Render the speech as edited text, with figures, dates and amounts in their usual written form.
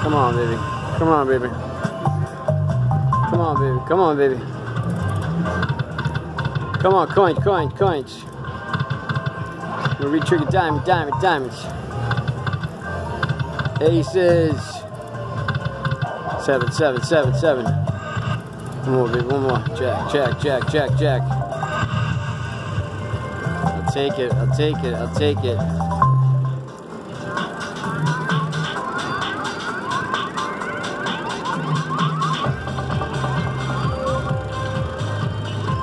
Come on, baby. Come on, baby. Come on, baby. Come on, baby. Come on, coins, coins, coins. We'll re-trigger diamond, diamond, diamonds. Aces. 7, 7, 7, 7. One more, baby. One more. Jack, jack, jack, jack, jack. I'll take it. I'll take it. I'll take it.